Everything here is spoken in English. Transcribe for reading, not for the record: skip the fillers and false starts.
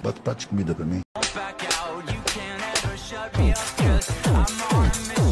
But touch me the me. Back out, you can't ever shut me up, 'cause I'm on a mission.